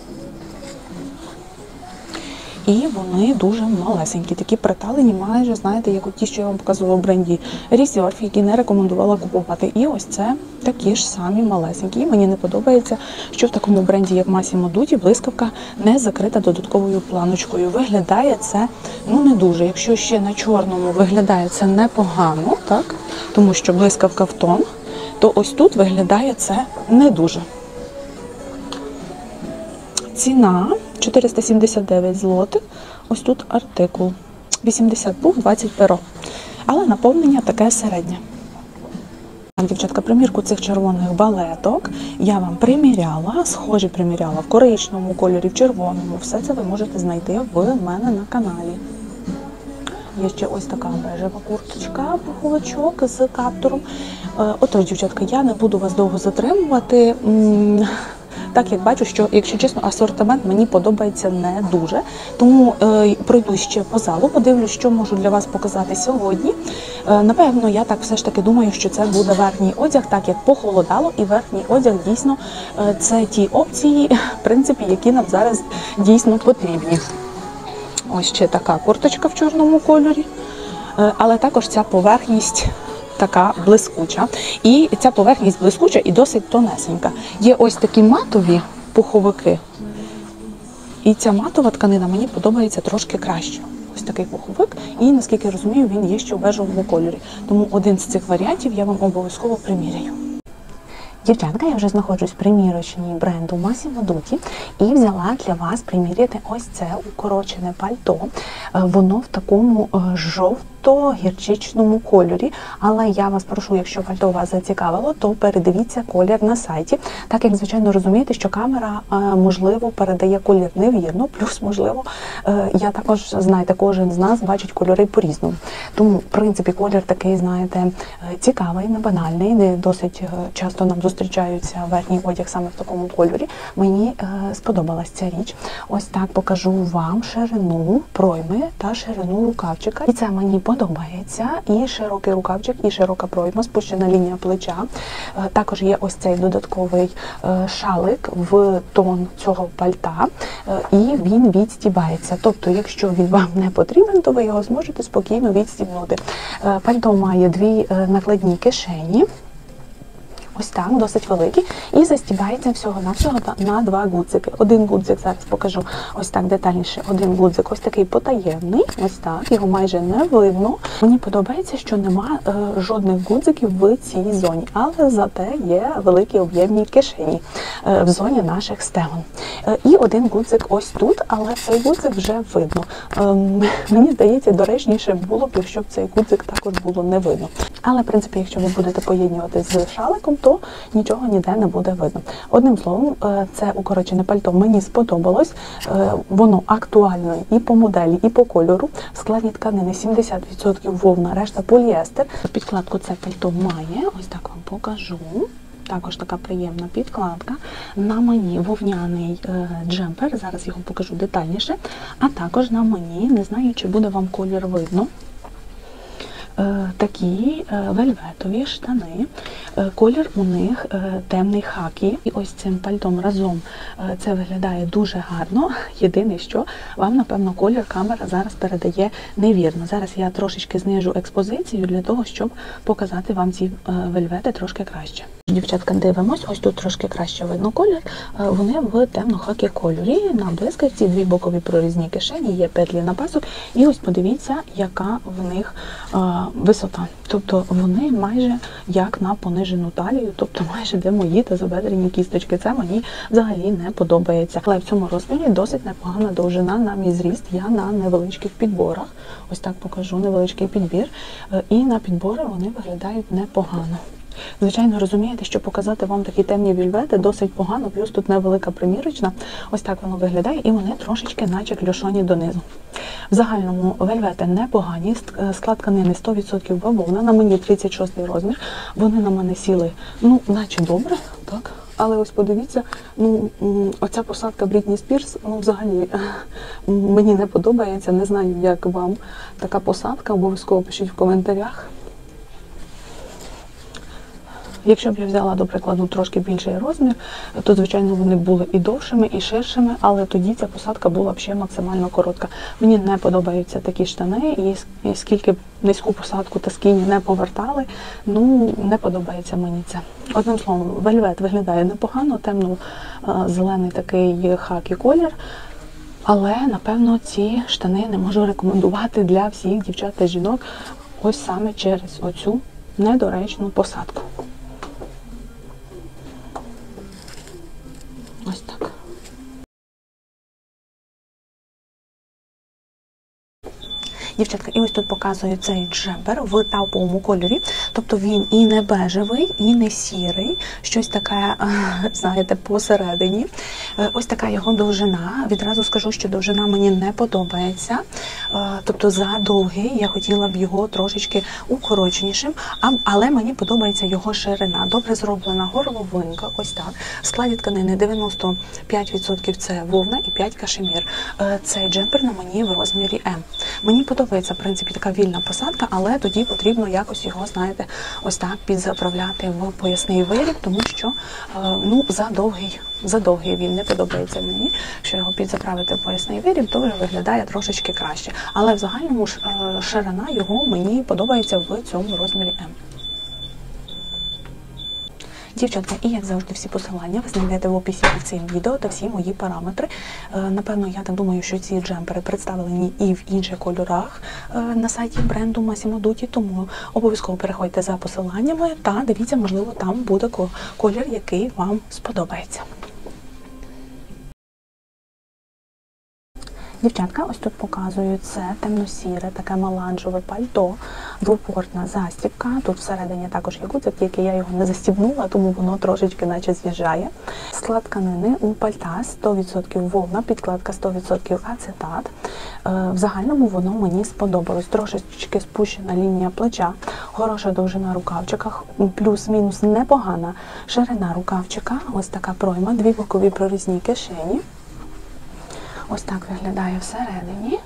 І вони дуже малесенькі, такі приталені, майже, знаєте, як ті, що я вам показувала в бренді Reserve, які не рекомендувала купувати. І ось це такі ж самі малесенькі. І мені не подобається, що в такому бренді, як Massimo Dutti, блискавка не закрита додатковою планочкою. Виглядає це, не дуже. Якщо ще на чорному виглядає це непогано, так, тому що блискавка в тон, то ось тут виглядає це не дуже. Ціна 479 злотих, ось тут артикул, 80 пух, 20 перо, але наповнення таке середнє. Дівчатка, примірку цих червоних балеток я вам приміряла, схожі приміряла в коричневому кольорі, в червоному, все це ви можете знайти в мене на каналі. Є ще ось така бежева курточка, пуховичок з каптуром. Отож, дівчатка, я не буду вас довго затримувати. Так як бачу, що, якщо чесно, асортимент мені подобається не дуже. Тому пройду ще по залу, подивлюсь, що можу для вас показати сьогодні. Напевно, я так все ж таки думаю, що це буде верхній одяг, так як похолодало, і верхній одяг дійсно це ті опції, в принципі, які нам зараз дійсно потрібні. Ось ще така курточка в чорному кольорі, але також ця поверхність така блискуча. І ця поверхність блискуча і досить тонесенька. Є ось такі матові пуховики. І ця матова тканина мені подобається трошки краще. Ось такий пуховик. І, наскільки я розумію, він є ще в бежевому кольорі. Тому один з цих варіантів я вам обов'язково приміряю. Дівчатка, я вже знаходжусь в примірочній бренду Massimo Dutti і взяла для вас приміряти ось це укорочене пальто. Воно в такому жовто-гірчичному кольорі, але я вас прошу, якщо пальто вас зацікавило, то передивіться колір на сайті, так як, звичайно, розумієте, що камера, можливо, передає колір невірно, плюс, можливо, я також, знаєте, кожен з нас бачить кольори по-різному. Тому, в принципі, колір такий, знаєте, цікавий, не банальний, не досить часто нам зустрічаються верхній одяг саме в такому кольорі. Мені сподобалась ця річ. Ось так покажу вам ширину пройми та ширину рукавчика. І це мені подобається. І широкий рукавчик, і широка пройма, спущена лінія плеча. Також є ось цей додатковий шалик в тон цього пальта. І він відстібається. Тобто, якщо він вам не потрібен, то ви його зможете спокійно відстібнути. Пальто має дві накладні кишені. Ось так, досить великий, і застібається всього-навсього на два гудзики. Один гудзик, зараз покажу ось так детальніше, один гудзик ось такий потаємний, ось так, його майже не видно. Мені подобається, що нема жодних гудзиків в цій зоні, але зате є великі об'ємні кишені в зоні наших стегон. І один гудзик ось тут, але цей гудзик вже видно. Мені здається, доречніше було б, якщо б цей гудзик також було не видно. Але, в принципі, якщо ви будете поєднувати з шаликом, то нічого ніде не буде видно. Одним словом, це укорочене пальто мені сподобалось. Воно актуальне і по моделі, і по кольору. В складі тканини 70% вовна, решта поліестер. Підкладку це пальто має, ось так вам покажу. Також така приємна підкладка. На мені вовняний джемпер, зараз його покажу детальніше. А також на мені, не знаю, чи буде вам колір видно, такі вельветові штани. Колір у них темний хакі. І ось цим пальтом разом це виглядає дуже гарно. Єдине, що вам, напевно, колір камера зараз передає невірно. Зараз я трошечки знижу експозицію для того, щоб показати вам ці вельвети трошки краще. Дівчатка, дивимось, ось тут трошки краще видно колір. Вони в темно-хакі кольорі, на блискавці, дві бокові прорізні кишені, є петлі на пасок. І ось подивіться, яка в них висота. Тобто вони майже як на понижену талію, тобто майже де мої тазобедрені кісточки. Це мені взагалі не подобається. Але в цьому розмірі досить непогана довжина на мій зріст. Я на невеличких підборах. Ось так покажу невеличкий підбір. І на підбори вони виглядають непогано. Звичайно, розумієте, що показати вам такі темні вільвети досить погано, плюс тут невелика примірочна. Ось так воно виглядає, і вони трошечки наче кльошоні донизу. В загальному вельвети непогані, склад тканини 100% бавовна, на мені 36 розмір, вони на мене сіли, ну, наче добре, так? Але ось подивіться, ну, оця посадка Брітні Спірс, ну, взагалі, мені не подобається, не знаю, як вам така посадка, обов'язково пишіть в коментарях. Якщо б я взяла, до прикладу, трошки більший розмір, то, звичайно, вони були і довшими, і ширшими, але тоді ця посадка була б ще максимально коротка. Мені не подобаються такі штани, і скільки б низьку посадку та скіні не повертали, ну, не подобається мені це. Одним словом, вельвет виглядає непогано, темно-зелений такий хакі колір, але, напевно, ці штани не можу рекомендувати для всіх дівчат та жінок, ось саме через оцю недоречну посадку. Ось так. Дівчатка, і ось тут показую цей джемпер в тауповому кольорі. Тобто він і не бежевий, і не сірий. Щось таке, знаєте, посередині. Ось така його довжина. Відразу скажу, що довжина мені не подобається. Тобто задовгий, я хотіла б його трошечки укороченішим, але мені подобається його ширина. Добре зроблена горловинка, ось так. В складі тканини 95% це вовна і 5% кашемір. Цей джемпер на мені в розмірі М. Мені подобається, в принципі, така вільна посадка, але тоді потрібно якось його, знаєте, ось так підзаправляти в поясний виріб, тому що, ну, задовгий він не подобається мені. Якщо його підзаправити в поясний виріб, то вже виглядає трошечки краще. Але в загальному ширина його мені подобається в цьому розмірі М. Дівчатка, і як завжди всі посилання ви знайдете в описі під цим відео та всі мої параметри. Напевно, я так думаю, що ці джемпери представлені і в інших кольорах на сайті бренду Massimo Dutti, тому обов'язково переходьте за посиланнями та дивіться, можливо, там буде колір, який вам сподобається. Дівчатка, ось тут показую, це темно-сіре, таке меланжеве пальто, двопортна застібка. Тут всередині також є гудзик, тільки я його не застібнула, тому воно трошечки наче з'їжджає. Склад тканини у пальта 100% вовна, підкладка 100% ацетат. В загальному воно мені сподобалось. Трошечки спущена лінія плеча, хороша довжина рукавчика, плюс-мінус непогана ширина рукавчика. Ось така пройма, дві бокові прорізні кишені. Ось так виглядає всередині.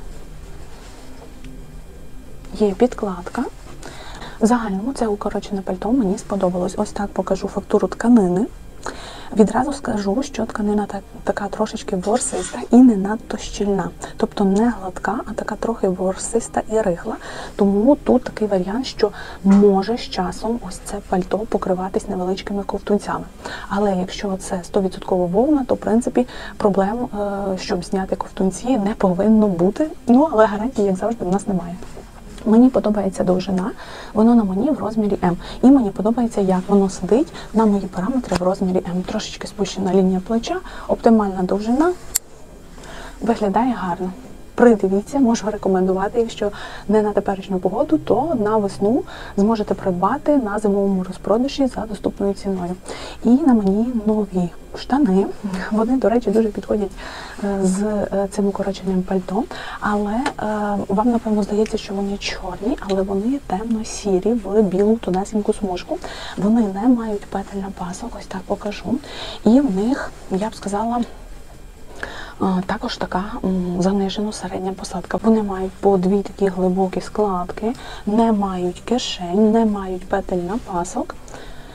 Є підкладка. В загальному це укорочене пальто мені сподобалось. Ось так покажу фактуру тканини. Відразу скажу, що тканина така трошечки ворсиста і не надто щільна. Тобто не гладка, а така трохи ворсиста і рихла. Тому тут такий варіант, що може з часом ось це пальто покриватись невеличкими ковтунцями. Але якщо це 100% вовна, то в принципі проблем, щоб зняти ковтунці, не повинно бути. Ну, але гарантії, як завжди, в нас немає. Мені подобається довжина, воно на мені в розмірі М. І мені подобається, як воно сидить на мої параметри в розмірі М. Трошечки спущена лінія плеча, оптимальна довжина, виглядає гарно. Придивіться, можу рекомендувати, якщо не на теперішню погоду, то на весну зможете придбати на зимовому розпродажі за доступною ціною. І на мені нові штани. Вони, до речі, дуже підходять з цим укороченим пальто, але вам, напевно, здається, що вони чорні, але вони темно-сірі в білу тонесеньку смужку. Вони не мають петель на пасок, ось так покажу. І в них, я б сказала, також така занижена середня посадка. Вони мають по дві такі глибокі складки, не мають кишень, не мають петель на пасок.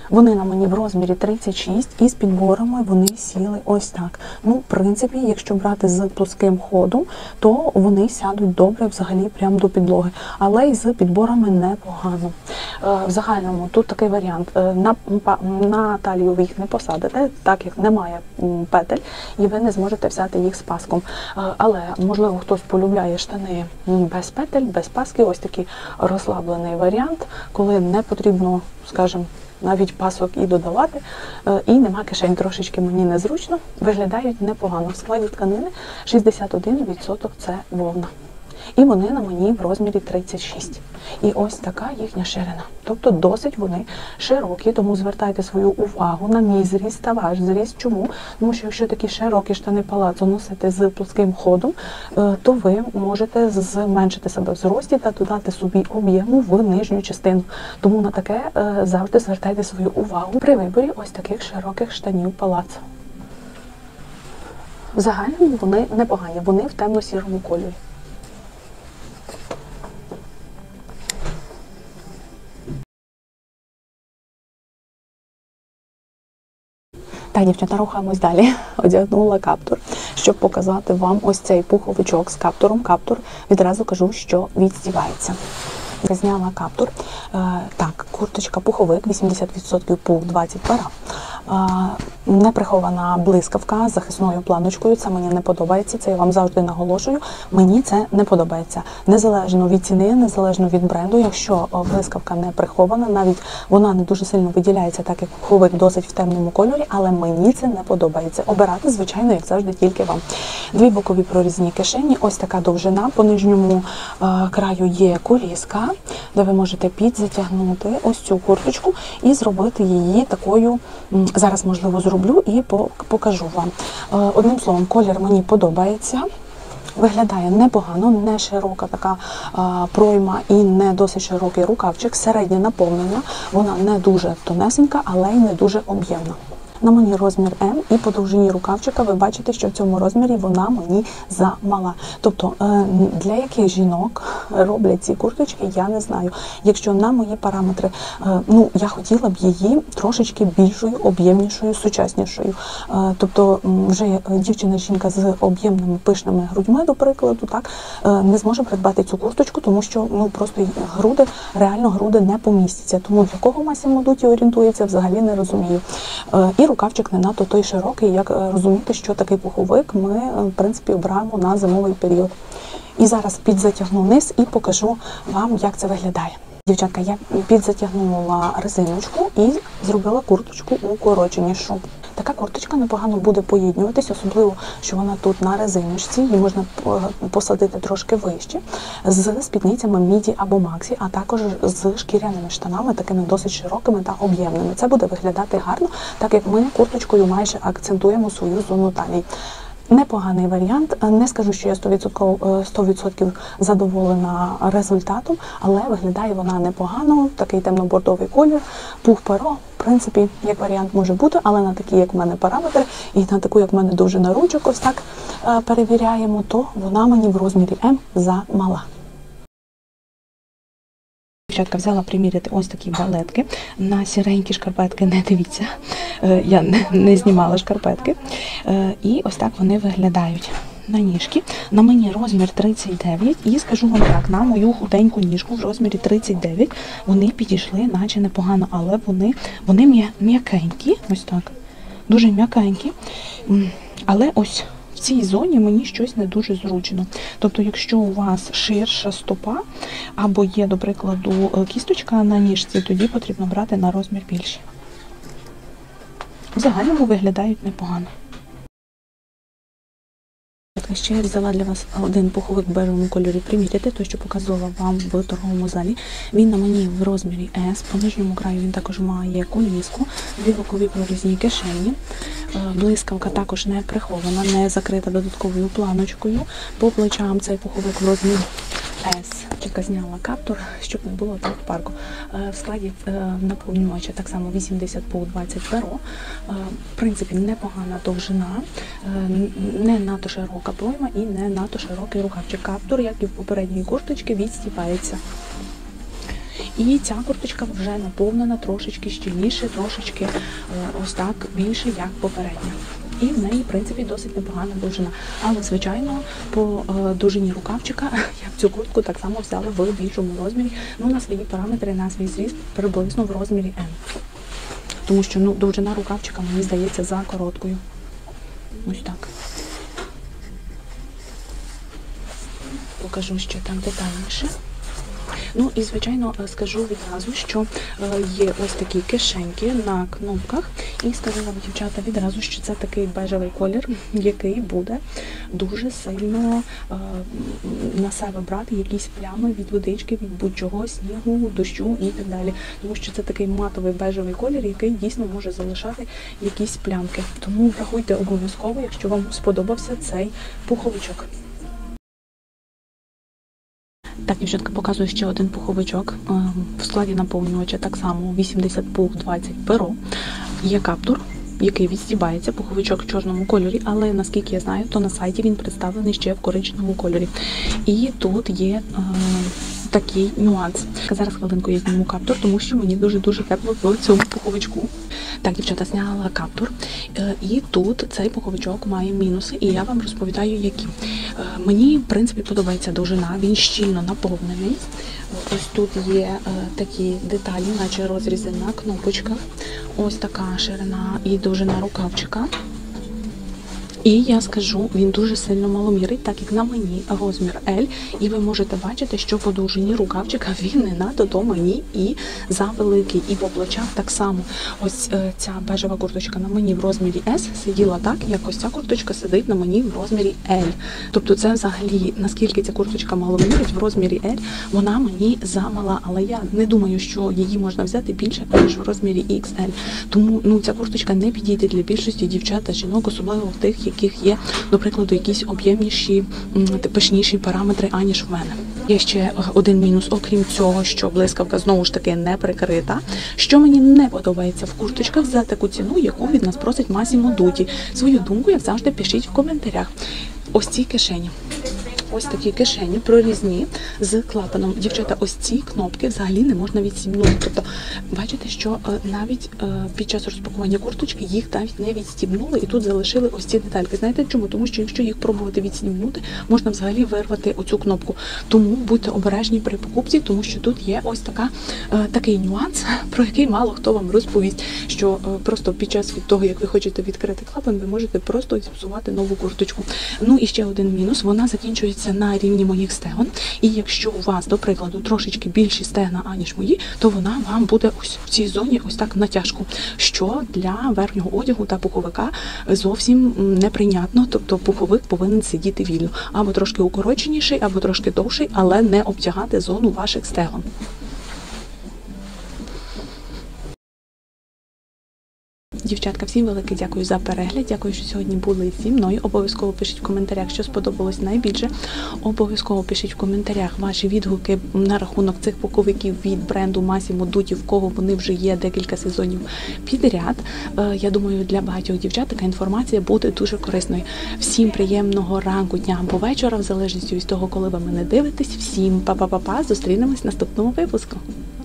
Вони на мені в розмірі 36 і з підборами вони сіли ось так. Ну, в принципі, якщо брати з плоским ходом, то вони сядуть добре взагалі прямо до підлоги. Але і з підборами непогано. В загальному тут такий варіант. На талію ви їх не посадите, так як немає петель, і ви не зможете взяти їх з паском. Але, можливо, хтось полюбляє штани без петель, без паски. Ось такий розслаблений варіант, коли не потрібно, скажімо, навіть пасок і додавати, і нема кишень, трошечки мені незручно, виглядають непогано. В складі тканини 61% це вовна. І вони на мені в розмірі 36. І ось така їхня ширина. Тобто досить вони широкі, тому звертайте свою увагу на мій зріст та ваш зріст. Чому? Тому що якщо такі широкі штани палацо носити з плоским ходом, то ви можете зменшити себе в зрості та додати собі об'єму в нижню частину. Тому на таке завжди звертайте свою увагу при виборі ось таких широких штанів палацо. В загальному вони непогані, вони в темно-сірому кольорі. Так, дівчата, рухаємось далі. Одягнула каптур, щоб показати вам ось цей пуховичок з каптуром. Каптур, відразу кажу, що відстібається. Зняла каптур. Так, курточка пуховик, 80% пух, 20 пара. Неприхована блискавка з захисною планочкою. Це мені не подобається, це я вам завжди наголошую. Мені це не подобається. Незалежно від ціни, незалежно від бренду, якщо блискавка не прихована, навіть вона не дуже сильно виділяється, так як пуховик досить в темному кольорі, але мені це не подобається. Обирати, звичайно, як завжди, тільки вам. Дві бокові прорізні кишені, ось така довжина. По нижньому краю є коліска, де ви можете підзатягнути ось цю курточку і зробити її такою. Зараз, можливо, зроблю і покажу вам. Одним словом, колір мені подобається. Виглядає непогано, не широка така пройма і не досить широкий рукавчик. Середнє наповнення, вона не дуже тонесенька, але й не дуже об'ємна. На мені розмір М, і по довжині рукавчика ви бачите, що в цьому розмірі вона мені замала. Тобто, для яких жінок роблять ці курточки, я не знаю. Якщо на мої параметри, ну, я хотіла б її трошечки більшою, об'ємнішою, сучаснішою. Тобто, вже дівчина-жінка з об'ємними пишними грудьми, до прикладу, так, не зможе придбати цю курточку, тому що, ну, просто груди, реально груди не помістяться. Тому для кого Massimo Dutti орієнтується, взагалі не розумію. І рукавчик не надто той широкий, як розуміти, що такий пуховик ми, в принципі, обираємо на зимовий період. І зараз підзатягну низ і покажу вам, як це виглядає. Дівчатка, я підзатягнула резиночку і зробила курточку укороченішу. Така курточка непогано буде поєднюватись, особливо, що вона тут на резиночці, її можна посадити трошки вище, з спідницями міді або максі, а також з шкіряними штанами, такими досить широкими та об'ємними. Це буде виглядати гарно, так як ми курточкою майже акцентуємо свою зону талії. Непоганий варіант, не скажу, що я 100% задоволена результатом, але виглядає вона непогано, такий темно-бордовий колір, пух-перо, в принципі, як варіант може бути, але на такі, як в мене, параметри, і на таку, як в мене, довжина ручок, ось так перевіряємо, то вона мені в розмірі М замала. Дівчатка, взяла приміряти ось такі балетки. На сіренькі шкарпетки не дивіться, я не знімала шкарпетки. І ось так вони виглядають на ніжки. На мені розмір 39, і скажу вам так, на мою худеньку ніжку в розмірі 39 вони підійшли наче непогано, але вони м'якенькі, ось так, дуже м'якенькі, але ось в цій зоні мені щось не дуже зручно. Тобто, якщо у вас ширша стопа, або є, до прикладу, кісточка на ніжці, тоді потрібно брати на розмір більший. В загальному виглядають непогано. Ще я взяла для вас один пуховик в бежевому кольорі приміряти, той, що показувала вам в торговому залі. Він на мені в розмірі S, по нижньому краю він також має коліску, дві бокові прорізні кишені. Блискавка також не прихована, не закрита додатковою планочкою. По плечам цей пуховик в розмірі S. Тільки зняла каптур, щоб не було так парку. В складі наповнювача так само 80 по 20 перо. В принципі, непогана довжина, не надто широка пройма і не надто широкий рукавчик. Каптур, як і в попередньої курточки, відстібається. І ця курточка вже наповнена трошечки щільніше, трошечки ось так більше, як попередня. І в неї, в принципі, досить непогана довжина. Але, звичайно, по довжині рукавчика я б цю куртку так само взяла в більшому розмірі. Ну, на свої параметри, на свій зріст приблизно в розмірі М. Тому що, ну, довжина рукавчика, мені здається, за короткою. Ось так. Покажу ще так детальніше. Ну і, звичайно, скажу відразу, що є ось такі кишеньки на кнопках. І скажу вам, дівчата, відразу, що це такий бежевий колір, який буде дуже сильно на себе брати якісь плями від водички, від будь-чого, снігу, дощу і так далі. Тому що це такий матовий бежевий колір, який дійсно може залишати якісь плямки. Тому врахуйте обов'язково, якщо вам сподобався цей пуховичок. Так, дівчатка, показую ще один пуховичок. В складі наповнювача так само 80 пух, 20 перо. Є каптур, який відстібається, пуховичок в чорному кольорі, але, наскільки я знаю, то на сайті він представлений ще в коричневому кольорі. І тут є такий нюанс. Зараз хвилинку я зніму каптур, тому що мені дуже-дуже тепло в цьому пуховичку. Так, дівчата, зняла каптур. І тут цей пуховичок має мінуси, і я вам розповідаю, які. Мені, в принципі, подобається довжина, він щільно наповнений. Ось тут є такі деталі, наче розрізи на кнопочках. Ось така ширина і довжина рукавчика. І я скажу, він дуже сильно маломірить, так як на мені розмір L, і ви можете бачити, що по довжині рукавчика він не надто мені і завеликий, і по плечах так само. Ось ця бежева курточка на мені в розмірі S сиділа так, як ось ця курточка сидить на мені в розмірі L. Тобто це взагалі, наскільки ця курточка маломірить в розмірі L, вона мені замала, але я не думаю, що її можна взяти більше, ніж в розмірі XL. Тому, ну, ця курточка не підійде для більшості дівчат та жінок, особливо в тих, яких є, до прикладу, якісь об'ємніші, пишніші параметри, аніж в мене. Є ще один мінус, окрім цього, що блискавка знову ж таки не прикрита. Що мені не подобається в курточках за таку ціну, яку від нас просить Massimo Dutti. Свою думку, як завжди, пишіть в коментарях. Ось ці кишені. Ось такі кишені прорізні з клапаном. Дівчата, ось ці кнопки взагалі не можна відстібнути. Тобто, бачите, що навіть під час розпакування курточки їх навіть не відстібнули і тут залишили ось ці детальки. Знаєте чому? Тому що якщо їх пробувати відстібнути, можна взагалі вирвати оцю кнопку. Тому будьте обережні при покупці, тому що тут є ось такий нюанс, про який мало хто вам розповість, що просто під час від того, як ви хочете відкрити клапан, ви можете просто зіпсувати нову курточку. Ну і ще один мінус, вона закінчується на рівні моїх стегон, і якщо у вас, до прикладу, трошечки більші стегна, аніж мої, то вона вам буде ось в цій зоні ось так натяжку, що для верхнього одягу та пуховика зовсім неприйнятно, тобто пуховик повинен сидіти вільно, або трошки укороченіший, або трошки довший, але не обтягати зону ваших стегон. Дівчатка, всім велике дякую за перегляд, дякую, що сьогодні були зі мною. Обов'язково пишіть в коментарях, що сподобалось найбільше. Обов'язково пишіть в коментарях ваші відгуки на рахунок цих пуховиків від бренду Massimo Dutti, в кого вони вже є декілька сезонів підряд. Я думаю, для багатьох дівчат така інформація буде дуже корисною. Всім приємного ранку, дня або вечора, в залежності від того, коли ви мене дивитесь. Всім па-па-па-па, зустрінемось в наступному випуску.